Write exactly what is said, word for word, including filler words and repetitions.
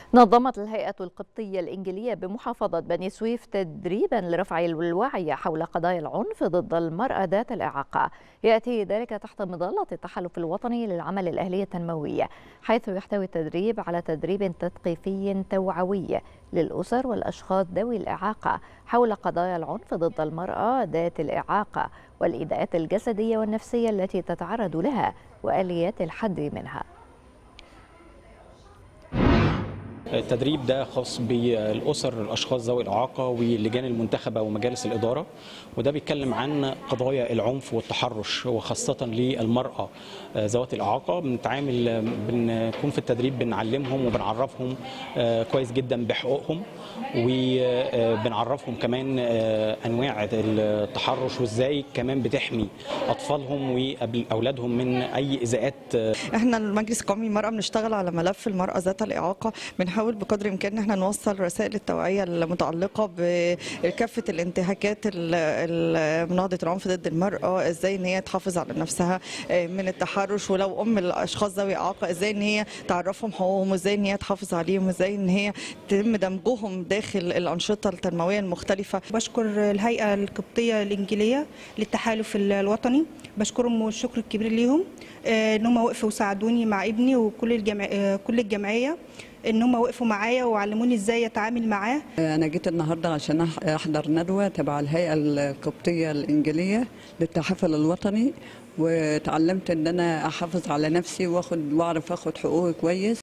نظمت الهيئة القبطية الإنجيلية بمحافظة بني سويف تدريبا لرفع الوعي حول قضايا العنف ضد المرأة ذات الإعاقة. يأتي ذلك تحت مظلة التحالف الوطني للعمل الأهلي التنموي، حيث يحتوي التدريب على تدريب تثقيفي توعوي للأسر والأشخاص ذوي الإعاقة حول قضايا العنف ضد المرأة ذات الإعاقة والإيذاءات الجسدية والنفسية التي تتعرض لها وآليات الحد منها. التدريب ده خاص بالأسر الأشخاص ذوي الإعاقة واللجان المنتخبة ومجالس الإدارة، وده بيتكلم عن قضايا العنف والتحرش وخاصة للمرأة ذوات الإعاقة. بنتعامل بنكون في التدريب بنعلمهم وبنعرفهم كويس جدا بحقوقهم، وبنعرفهم كمان أنواع التحرش وإزاي كمان بتحمي أطفالهم وأولادهم من أي إذاءات. احنا المجلس القومي للمرأة بنشتغل على ملف المرأة ذات الإعاقة، بنحاول بقدر الامكان ان احنا نوصل رسائل التوعيه المتعلقه بكافه الانتهاكات مناهضه العنف ضد المراه، ازاي ان هي تحافظ على نفسها من التحرش، ولو ام الاشخاص ذوي اعاقه ازاي ان هي تعرفهم حقوقهم وازاي ان هي تحافظ عليهم وازاي ان هي تتم دمجهم داخل الانشطه التنمويه المختلفه. بشكر الهيئه القبطيه الانجيليه للتحالف الوطني، بشكرهم والشكر الكبير ليهم ان هم وقفوا وساعدوني مع ابني وكل الجمع... كل الجمعيه، ان هم وقفوا معايا وعلموني ازاي اتعامل معاه. انا جيت النهارده عشان احضر ندوه تبع الهيئه القبطيه الانجيليه للتحفل الوطني، وتعلمت ان انا احافظ على نفسي واخد واعرف اخد حقوقي كويس.